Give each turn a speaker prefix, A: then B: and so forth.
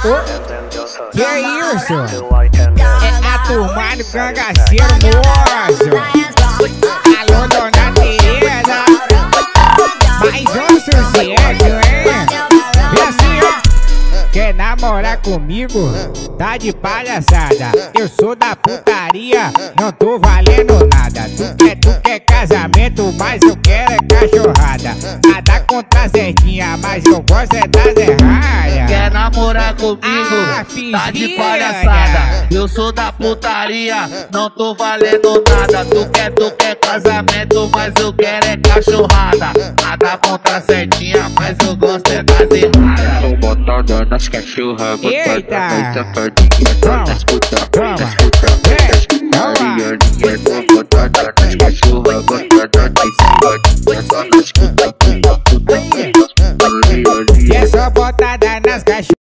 A: Que isso? É a turma do cangaceiro moço. Alô, dona Tereza. Mais um sucesso, hein? E assim, ó. Quer namorar comigo? Tá de palhaçada. Eu sou da putaria, não tô valendo nada. Tu quer casamento, mas eu quero é cachorrada. Nada contra a Zedinha, mas eu gosto é das erradas.
B: Quer namorar comigo? Tá de palhaçada. Eu sou da putaria, não tô valendo nada. Tu quer casamento, mas eu quero é cachorrada. Nada contra a Zedinha, mas eu gosto é das erradas.
C: Tô botando nas cachorras,
A: Eita!
C: nas safadinhas, nas putas, nas putaria. Tô botando nas cachorras, botando em cima, só nas putas,
A: É só botada nas cachorras.